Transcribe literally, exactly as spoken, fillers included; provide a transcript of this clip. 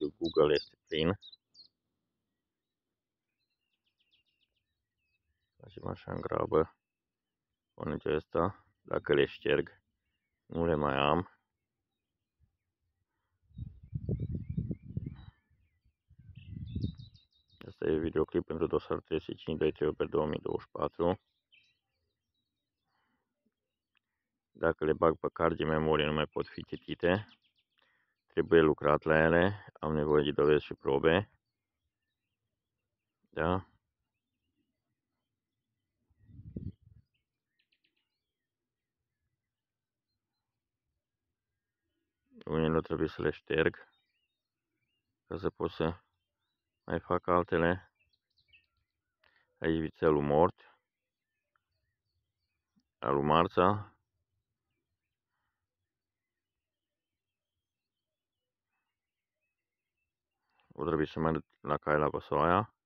Google este plin. Facem așa în grabă conul ăsta. Dacă le șterg, nu le mai am. Asta e videoclip pentru dosarul treizeci și cinci doi trei pe două mii douăzeci și patru. Dacă le bag pe card de memorie, nu mai pot fi citite. Trebuie lucrat la ele. Am nevoie de dovezi și probe. Da? Unii nu trebuie să le șterg ca să pot să mai fac altele. Aici vițelul mort al lui Marța. O trebuie să merg la cai la Băsoaia.